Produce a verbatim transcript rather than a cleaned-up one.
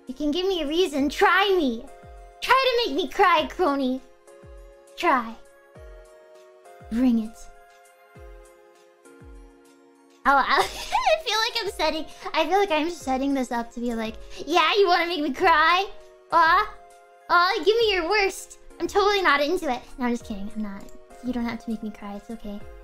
You can give me a reason. Try me. Try to make me cry, Kronii. Try. Bring it. Oh, I feel like I'm setting... I feel like I'm setting this up to be like, yeah, you want to make me cry? Aw? Aw, give me your worst. I'm totally not into it. No, I'm just kidding. I'm not. You don't have to make me cry. It's okay.